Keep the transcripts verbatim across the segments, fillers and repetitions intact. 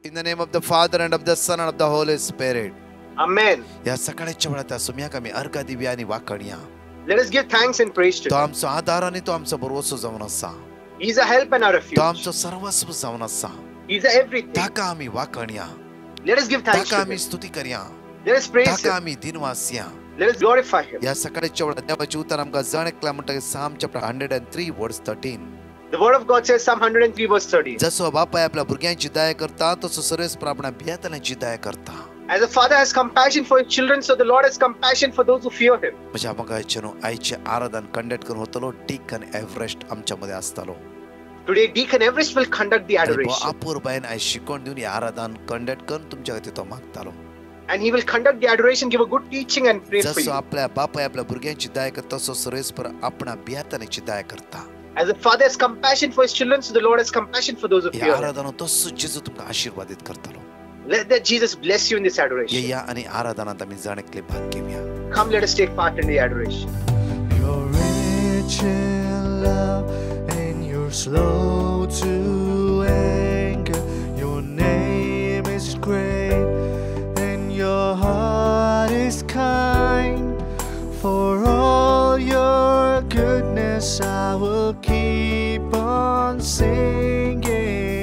In the name of the Father and of the Son and of the Holy Spirit. Amen. या सकाळच्या वेळात सुम्या कमी अर्घ दिव्या आणि वाकणिया. Let us give thanks and praise to तो Him. आमचो आधार आणि तो आमचो भरवसो जावन आसा. He is a help and a तो refuge. आमचो सर्वस्व जावन आसा. He is a everything. ताका आमी वाकणिया. Let us give thanks ताका to आमी Him. स्तुती करया. Let us praise ताका Him. आमी दिनवासिया. Let us glorify Him. या सकाळच्या वेळात देवाचे उतर आमकां जाण एकला म्हणटा साम chapter one oh three verse thirteen. The word of God says, Psalm one oh three verse thirteen. जसो बापाय आपल्या भुरग्यांची दया करता तसो सर्वेस्पर आपल्या भियेतल्यांची दया करता. As a father has compassion for his children, so the Lord has compassion for those who fear Him. म्हज्या मोगाचें आयचे आराधन कंडक्ट करून वतलो डीकन एव्हरेस्ट आमच्या मध्ये आसतलो. Today, Deacon Everest will conduct the adoration. अपूर्बायन आयज शिकवण दिवन आराधन कंडक्ट करून तुमच्या खातीर तो मागतालो. And he will conduct the adoration, give a good teaching and pray for जसो you. आपल्या बापाय आपल्या भुरग्यांची दया करता तसो सर्वेस्पर आपणा भियेतल्यांची दया करता. As a father has compassion for his children, so the Lord has compassion for those who या fear Him. आराधन तसो जेजू तुमकां आशीर्वादित करतलो. Let that Jesus bless you in this adoration. या आणि आराधनात आमी जाणेकले भाग घेवया. Come, let us take part in the adoration. You're rich in love and you're slow to anger. Your name is great and your heart is kind. For all your goodness I will keep on singing.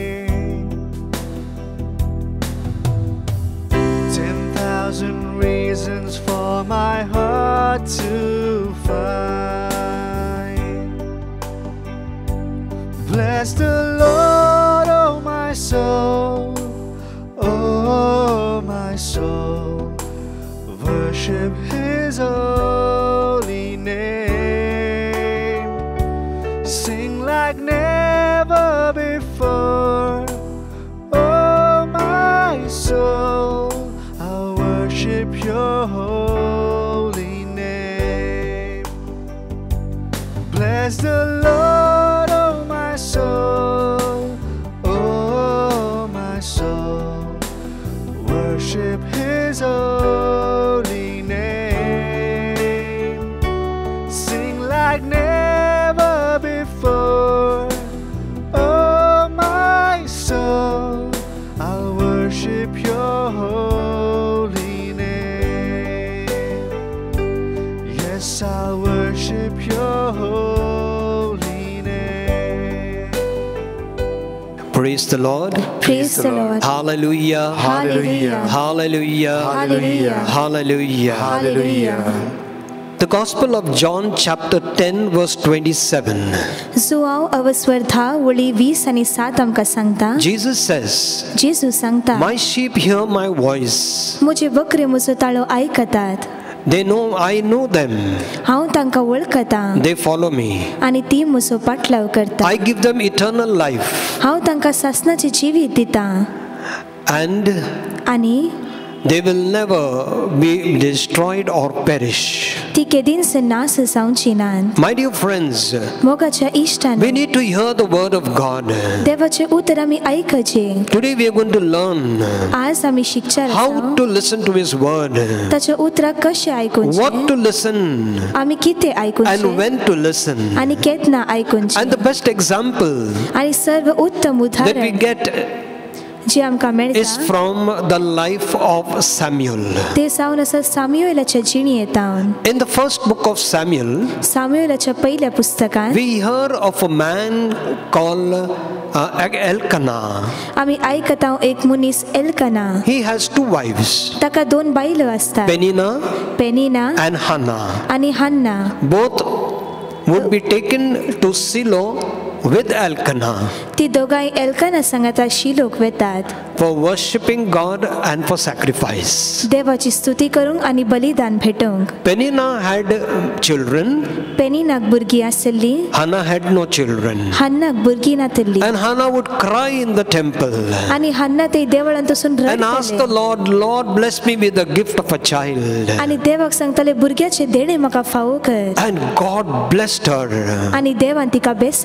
Ten thousand reasons for my heart to find. Bless the Lord, oh my soul, oh my soul. Worship His holy name. Sing like never before, oh my soul. I'll worship Your holy name. Bless the Lord, oh my soul, oh my soul. Worship His holy name. Sing like never before, oh my soul. I'll worship Your holy name. Yes, I'll worship Your holy name. Praise the Lord. Praise the Lord. Hallelujah. Hallelujah. Hallelujah. Hallelujah. Hallelujah. Hallelujah. The Gospel of John chapter ten verse twenty-seven. Zuaw avaswardha uli वीस आणि सात आमका सांगता. Jesus says, जेजू सांगता, my sheep hear my voice. मुझे बकरे म्हजो ताळो आयकतात. They know I know them. हांव तांकां वळखता They follow me. आणि ती म्हजो पाटलाव करता. I give them eternal life. हांव तांकां सासणाची जिवीत दिता And आणि they will never be destroyed or perish. ती केदींच नास जावची नात. My dear friends, मोगाच्या इश्टांनो, we need to hear the word of God. देवाचे उतर आमी आयकचे. Today we are going to learn आज आमी शिकचार how आसा to listen to His word, ताचे उतराक कशें आयकुचे, what to listen, आमी कितें and आयकुचे when to listen. आणि केतना आयकुचे. And the best example आणि सर्व उत्तम that we उदाहरण get जे आमकां is मेळटा from the life of Samuel. ते जावन आसा सामुएलाच्या जिणयेंतावन. In the first book of Samuel, सामुएलाच्या पयल्या पुस्तकांत we hear of a man called uh, Elkanah. आमी आयकता एक मनीस Elkanah. He has two wives, ताका दोन बायलो आसतात, Penina पेनिना and Hannah. आणि हन्ना. Both would be taken to Shiloh with Elkanah ती दोगांय एल्काना सांगाता शिलोक वेतात for worshipping God and for sacrifice. देवाची स्तुती करूंक आणि बलिदान भेटूंक. Penina had children, पेनिनाक भुरगीं आसली, Hannah had no children. हन्नाक भुरगीं नातली. And Hannah would cry in the temple आणि हन्ना ते देवळांत वचून and ask the रडताले Lord, Lord, bless me with the gift of a child. आणि देवाक सांगताले भुरग्याचे देणे म्हाका फावो कर. And God blessed her. आणि देवान तिका And बेसावली she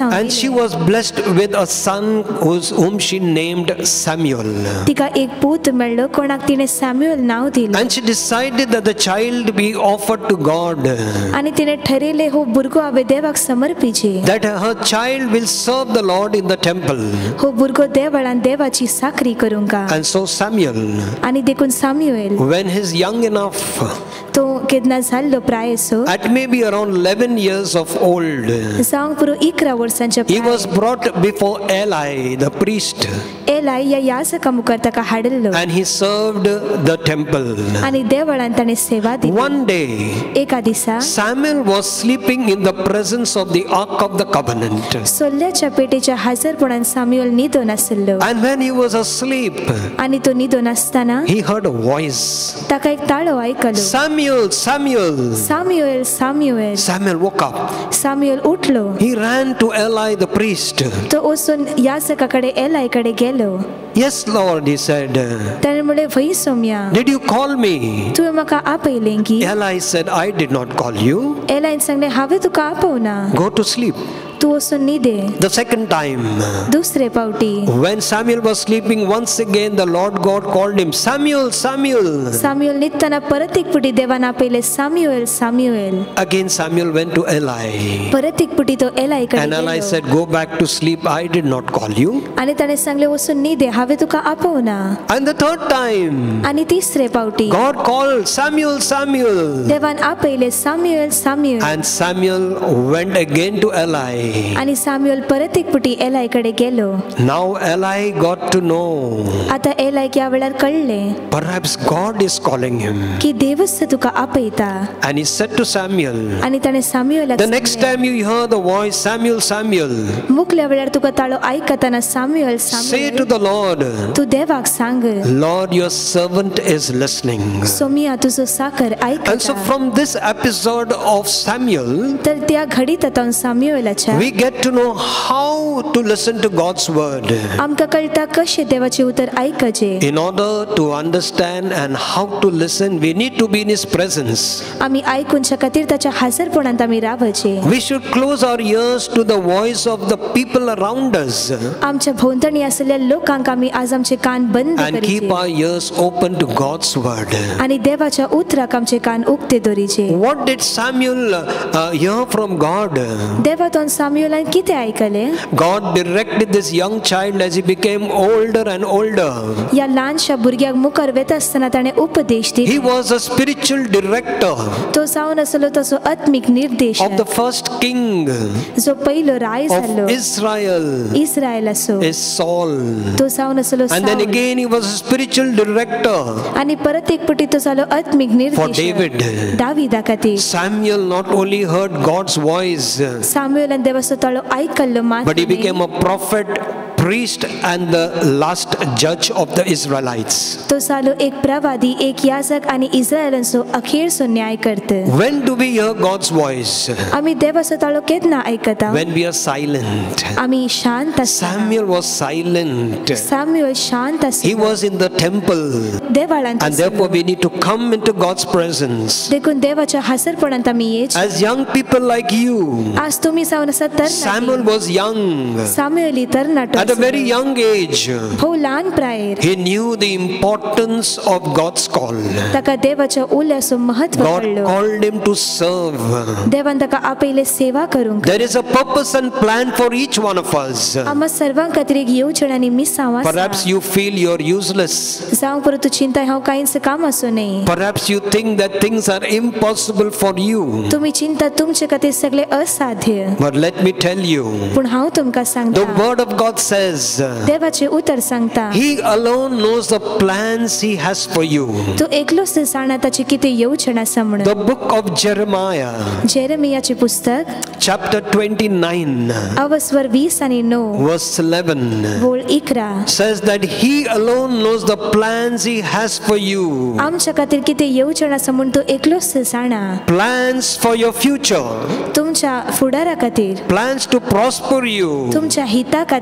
she was blessed with a son whose, whom she named Samuel. तिका एक पूत मेळ्ळो कोणाक तिणे सॅम्युएल नाव दिलें. And she decided that the child be offered to God. आनी तिणे ठरयलें हो भुरगो हांवें देवाक समर्पिचे. That her child will serve the Lord in the temple. हो भुरगो देवळान देवाची साकरी करूंका. And so Samuel, आनी देखून Samuel when he's young enough, तो केदना जाल्लो प्रायसो, at maybe around eleven years of old, जावंक पुरो इकरा वर्सांचे he was brought before Eli, the priest, Eli या याजका मुखार ताका हाडलो and he served the temple. आनी देवळान ताणें सेवा दिली. One day, एका दिसा Samuel was sleeping in the presence of the Ark of the Covenant. सोल्ल्याच्या पेटेच्या हाजरपणान सॅम्युएल न्हिदोन आसलो. And when he was asleep, आनी तो न्हिदोन आसतना he heard a voice. ताका एक ताळो आयकलो. Samuel, Samuel. Samuel Samuel. Samuel woke up. Samuel उठलो. He ran to Eli the priest. तो वचून याजका कडेन एलाय कडेन गेलो. Yes, Lord, he said. ताणें म्हणलें, वै Saumya, Did you call me? तुवें म्हाका आपयलें की? Eli said, I did not call you. एलायन सांगलें, हांवें तुका आपवना, Go to sleep. तूं वचून न्हिदे. The second time, दुसरे पावटी when Samuel was sleeping, once again the Lord God called him, Samuel, Samuel. Samuel न्हिदतना परत एक पुटी देवान आपयलें, Samuel Samuel. Again Samuel went to Eli. परत एक पुटी तो एलाय And कडेन Eli गेलो. said, Go back to sleep. I did not call you. आनी ताणें सांगलें, वचून न्हिदे, हांवें तुका आपवना. And the third time, आनी तिसरे पावटी God called Samuel, Samuel. देवान आपयलें, Samuel Samuel. And Samuel went again to Eli. आनी सॅम्युएल परत एक पुटी एलाय कडेन गेलो. Now Eli got to know, आतां एलायक ह्या वेळार कळ्ळें perhaps God is calling him. की देवच तुका आपयता. And he said to Samuel, आनी ताणें सॅम्युएलाक the next time you hear the voice, Samuel, Samuel, मुकल्या वेळार तुका ताळो आयकताना Samuel say Samuel to the Lord, तू देवाक सांग, Lord, your servant is listening. सोमिया तुजो साकर And so आयकता. from this episode of Samuel, तर त्या घडीत तातून सॅम्युएलाच्या we get to know how to listen to God's word. आमकां कळटा कशें देवाचें उतर आयकचें. In order to understand and how to listen, we need to be in his presence. आमी आयकूनच्या खातीर ताच्या हाजरपणांत आमी रावचें. We should close our ears to the voice of the people around us आमच्या भोंवतणी आसलेल्या लोकांक आमी आज आमचे कान बंद and keep करचे our ears open to God's word. आनी देवाच्या उतराक आमचे कान उक्ते दवरीचे. What did Samuel uh, hear from God? देवातून सॅम्युएलान कितें आयकलें? God directed this young child as he became older and older. या ल्हानशा भुरग्याक मुखार वेता आसतना ताणें उपदेश He दिलो. was a spiritual director तो जावन आसलो तसो आत्मीक निर्देश of the first king जो पयलो राय जाल्लो of Israel, इस्रायल आसो. is Saul. तो जावन आसलो And then Saul. again he was a spiritual director आनी परत एक पटी तो जालो आत्मीक for निर्देश David. दाविदा खातीर. Samuel not only heard God's voice, सॅम्युएलान देवाचो ताळो आयकल्लो but he मात became a prophet, priest and the last judge of the Israelites. तो जालो एक प्रवादी, एक याजक आनी इस्रायलांचो अखेरचो न्याय करता. When do we hear God's voice? आमी देवाचो ताळो केन्ना आयकता? When we are silent. आमी शांत आसता. Samuel was silent. सॅम्युएल शांत He आसलो. was in the temple, देवाळांत and therefore we need to come into God's presence. देखून देवाच्या हाजरपणांत आमी येवचें. As young people like you, आज तुमी जावन आसा Samuel तरणाटी. was young. सॅम्युएल तरणाटो At a very आसलो. young age, हो ल्हान प्रायेर he knew the importance of God's call. ताका देवाच्या उल्याचो महत्व God कळ्ळो. called him to serve. देवान ताका आपयले सेवा करूंक. There is a purpose and plan for each one of us. आमा सर्वां खातीर एक येवजण आनी मिसांव आसा. Perhaps you feel you're useless. जावं परत तूं चिंता हांव कांयच काम आसूं न्ही. Perhaps you think that things are impossible for you. तुमी चिंता तुमचे खातीर सगळे असाध्य. But let me tell you, पूण हांव तुमकां the सांगता, word of God says, देवाचे उतर सांगता, He alone knows the plans He has for you. तूं एकलोच जाणा ताची कितें येवजण आसा म्हणून. The book of Jeremiah, जेरेमियाचे पुस्तक chapter twenty-nine, अवस्वर वीस आनी णव verse eleven, वोळ Iqra says that He alone knows the plans He has for you. आमच्या खातीर कितें येवजण आसा म्हूण तूं एकलोच जाणा. Plans for your future, तुमच्या फुडारा खातीर, plans to prosper you, तुमच्या हिता खातीर,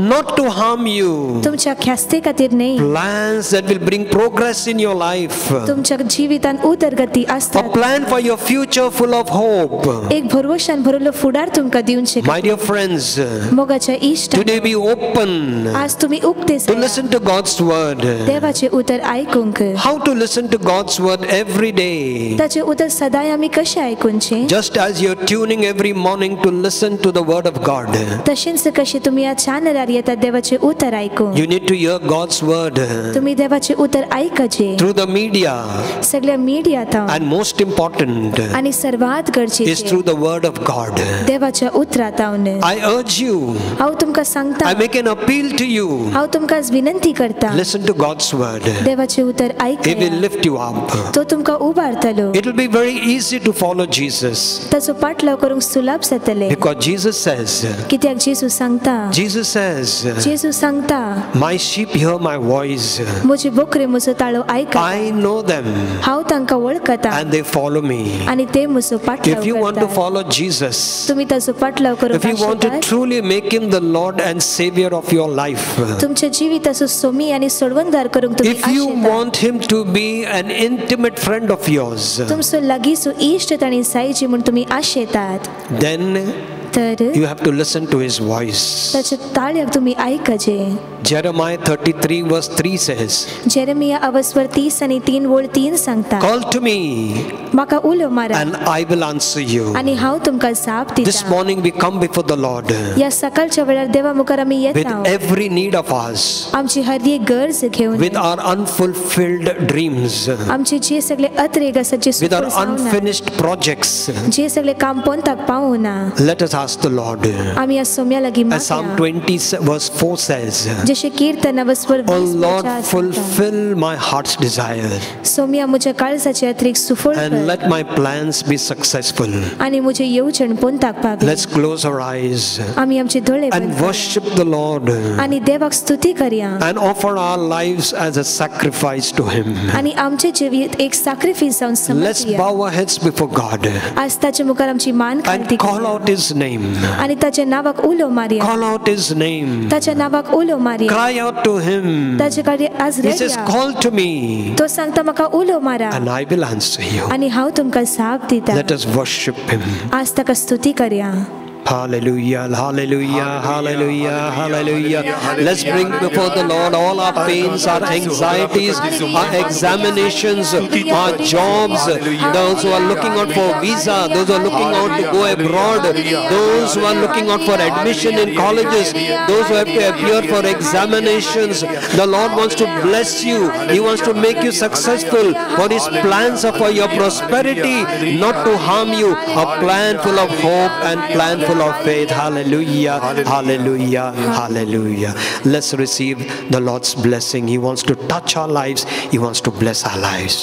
not to harm you. तुमच्या ख्यास्ते खातीर न्ही, Plans that will bring progress in your life. तुमच्या जिवितान उदरगती A आसतात. plan for your future full of hope. एक भरवशान भरलो फुडार तुमकां दिवचे. My dear friends, मोगाच्या इश्ट, today be open आज तुम्ही उक्ते to listen to God's word. देवाचे उतर आयकूंक. How to listen to God's word every day. ताचे उतर सदांय आमी कशे आयकूंचे? Just as you're tuning every morning to listen to the word of God, तशेंच कशे तुम्ही आज चानरार येतात देवाचे उतर आयकूंक. you need to hear God's word तुम्ही देवाचे उतर आयकचे through the media, सगळ्या मिडियातां, and most important आणि सर्वात is गरजेचे through the word of God. देवाच्या उतरांतावन. I urge you, हांव तुमकां सांगता, I make an appeal to you, हांव तुमकां आज विनंती करता, listen to God's word. देवाचे उतर He will आयकया. lift you up. तो तुमकां उबारतलो. It will be very easy to follow Jesus, ताचो पाटलाव करूंक सुलभ जातले. because Jesus says, कित्याक जेजू सांगता, Jesus says, जेजू सांगता, my sheep hear my voice. म्हजी बोकरे म्हजो ताळो आयकता. I know them हांव तांकां वळखता and they follow me. आनी ते म्हजो पाटलाव If you want to करतात. follow Jesus, तुम्ही ताचो पाटलाव करूंक if you want to आशेतात, truly make him the Lord and Savior of your life, तुमच्या जिविताचो सोमी आनी सोडवणदार करूंक तुम्ही if you आशेतात, want him to be an intimate friend of yours, तुमचो लागींचो इश्ट आनी सायजी म्हूण तुम्ही आशेतात, then तर you have to listen to his voice. ताच्या ताळ्याक तुम्ही आयकचे. Jeremiah thirty-three verse three says, Jeremiah अवस्वर तीस आनी तीन वळ तीन सांगता, call to me म्हाका उलो मारा and I will answer you. आनी हांव तुमकां जाप This दिता. morning we come before the Lord या सकाळच्या वेळार देवा मुखार आमी with येता, every need of ours, आमची हर एक गरज घेवन, with our unfulfilled dreams, आमचे जे सगळे अत्रेग आसा, जे with our सुपर जावना, unfinished projects. जे सगळे काम पोंताक पावना, Let us ask the Lord. आमी या सोम्या लागीं As Psalm मागया. twenty verse four says, जशे कीर्तन अवस्वर O वीस Lord, वचन सांगता, fulfill my heart's desire Saumya म्हज्या काळजाचे अत्रेग सुफळ and कर let my plans be successful. आनी म्हजे येवजण पोंताक पावय. Let's close our eyes आमी आमचे दोळे and बंद worship the Lord आनी देवाक स्तुती करया and offer our lives as a sacrifice to him. आनी आमचे जिवीत एक सॅक्रिफाइस जावन Let's समजया. bow our heads before God आज ताचे मुखार आमची मान खालती and call out his name. आनी ताच्या नावाक उलो मारया. Call out his name. ताच्या नावाक उलो मारया. Cry out to him. ताचे खातीर आज He says, रेडया. call to me तो सांगता म्हाका उलो मारा and I will answer you. आनी हांव तुमकां जाप दिता. Let us worship him. आज ताका स्तुती करया. Hallelujah, hallelujah, hallelujah, hallelujah. Let's bring before the Lord all our pains, our anxieties, our examinations, our jobs, those who are looking out for visa, those who are looking out to go abroad, those who are looking out for admission in colleges, those who have to appear for examinations. The Lord wants to bless you. He wants to make you successful. For his plans are for your prosperity, not to harm you. A plan full of hope and plan full of faith. Hallelujah, hallelujah, hallelujah. Let's receive the Lord's blessing. He wants to touch our lives. He wants to bless our lives.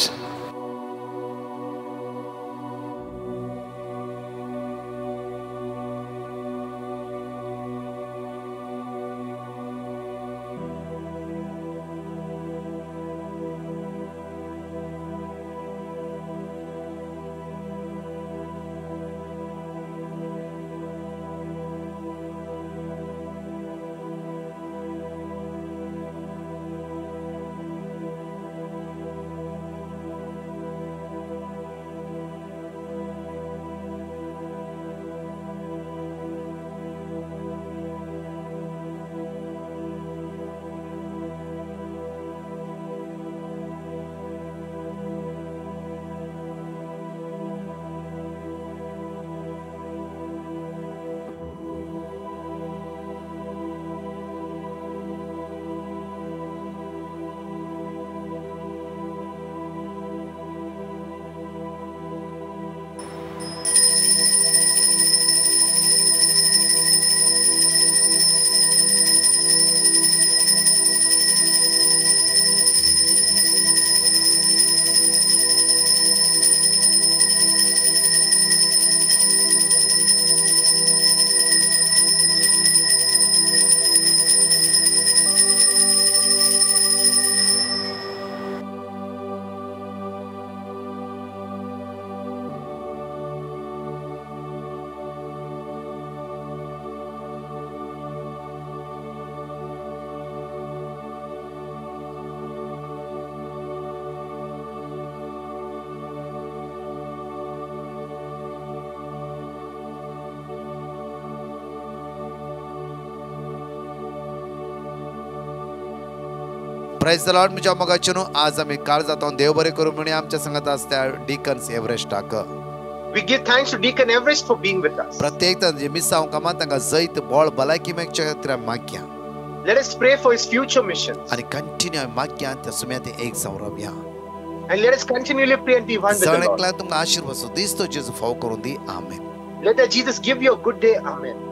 Praise the Lord. म्हज्या मोगाचें आज आमी काळ जाता देव बरें करूं म्हणून आमच्या संगत आसता डिकन्स एव्हरेस्टाक. We give thanks to Deacon Everest for being with us. प्रत्येक जे मिस जावंक कामां तांकां जैत बळ भलायकी मेळच्या खातीर मागया. Let us pray for his future missions. आनी कंटिन्यू मागया त्या सुम्यात एक जावन रावया. And let us continually pray and be one with the Lord. सगळ्यांक तुमकां आशीर्वाद दिसतो जेजू फाव करून दी. आमेन. Let that Jesus give you a good day. Amen.